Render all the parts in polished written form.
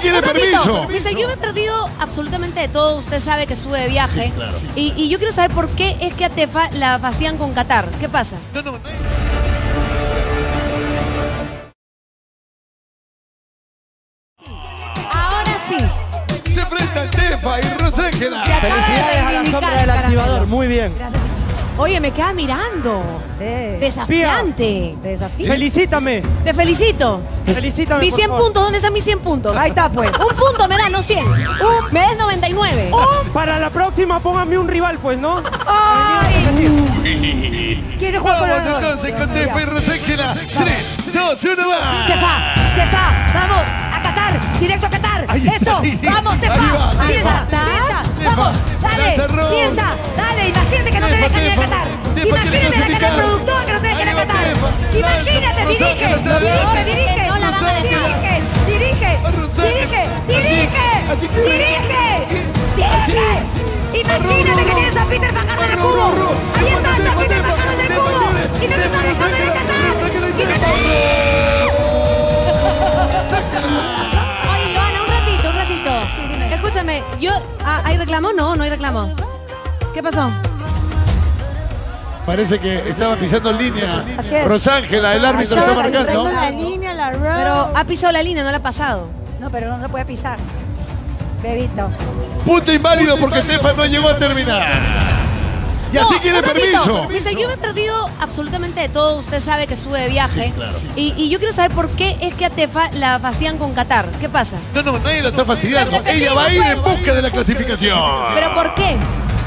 quiere permiso. Mister, yo me he perdido absolutamente de todo. Usted sabe que sube de viaje. Sí, claro. Y yo quiero saber por qué es que a Tefa la vacían con Qatar. ¿Qué pasa? No. Ahora sí. Se enfrentan Tefa y Rosángela. Se acaba Felicidades de a la reivindicar, sombra del activador. caramelo. Muy bien. Gracias. Oye, me queda mirando. Sí. Desafiante. Te desafío. Felicítame. Te felicito. Felicítame, Mis por 100 favor. puntos, ¿dónde están mis 100 puntos? Ahí está, pues. Un punto me da, no 100. Me das 99. Para la próxima, póngame un rival, pues, ¿no? ¡Ay! ¿Quiere jugar con Vamos los dos? entonces con Tefa y Rosángela. 3, 2, 1, va. Tefa, vamos, a Qatar, directo a Qatar. Ahí está, Eso, sí. vamos, Ahí Tefa. va, Piensa, Tefa. vamos, dale, lanza Ron. piensa, dale, imagínate que no te Tefa, dejan ir a Tefa. Qatar. Tefa quiere Imagínate la cara clasificar. del productor que no te dejan ir a Ahí va Qatar. Tefa. Imagínate, Lanza, dirige, Rosángela está dirige, adelante. dirige, No la van a dejar. dirige, Así que- dirige. Imagínate que tienes a Peter bajando del cubo. Ahí está, Peter bajando del cubo. Y no te está dejando ir a Qatar. Oye, Joana, un ratito. Escúchame, ¿hay reclamo? No hay reclamo. ¿Qué pasó? Parece que estaba pisando en línea. Así es. Rosángela, el árbitro está marcando. Pero ha pisado la línea, no la ha pasado. No, pero no se puede pisar. Bebito. Punto inválido porque Tefa no llegó a terminar. Y así No, quiere un ratito. permiso. Mister, yo me he perdido absolutamente de todo. Usted sabe que sube de viaje. Sí, claro. Y yo quiero saber por qué es que a Tefa la vacían con Qatar. ¿Qué pasa? No, nadie la está fastidiando. Repetimos, Ella va a ir en juego. busca de la clasificación. ¿Pero por qué?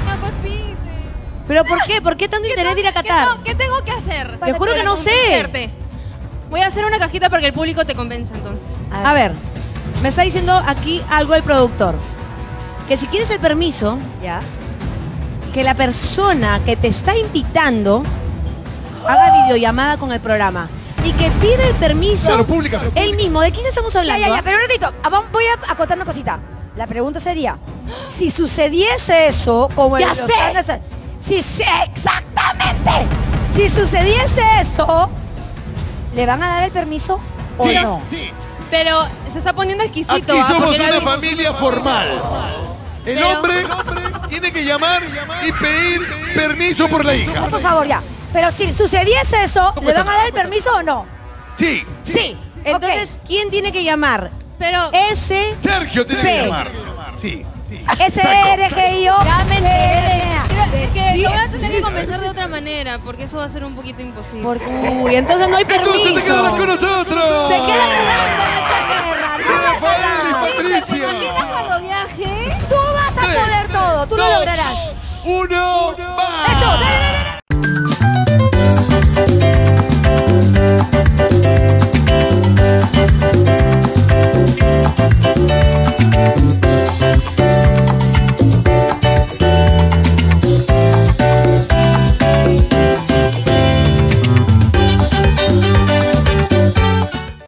¿Pero por qué? ¿Por qué tanto interés de ir a Qatar? ¿Qué tengo que hacer? Te juro que no sé. Convencerte. Voy a hacer una cajita para que el público te convenza entonces. A ver, me está diciendo aquí algo el productor. Que si quieres el permiso, Ya. que la persona que te está invitando haga videollamada con el programa. Y que pide el permiso Claro, pública. él mismo. ¿De quién estamos hablando? Ya, pero un ratito. Voy a acotar una cosita. La pregunta sería, si sucediese eso, como ¡Ya en los sé! años- exactamente. Si sucediese eso, ¿le van a dar el permiso o Sí, no? sí. Pero se está poniendo exquisito. Aquí ¿ah? somos Porque una la- familia formal. El Pero- hombre tiene que llamar y pedir permiso por la hija. Por favor, ya. Pero si sucediese eso, ¿le van a dar el permiso o no? Sí. Sí. Entonces, ¿quién tiene que llamar? Pero Sergio tiene que P. llamar. Sí. SRGIO. Ya me enteré. es que Sí, lo voy a tener sí. que convencer de otra manera, porque eso va a ser un poquito imposible. Uy, entonces no hay permiso. Entonces te quedarás con nosotros. Se queda jugando esta guerra. Rafael y Patricia. ¿Te imaginas cuando viaje? Tú vas a poder todo. Tú lo lograrás. 1.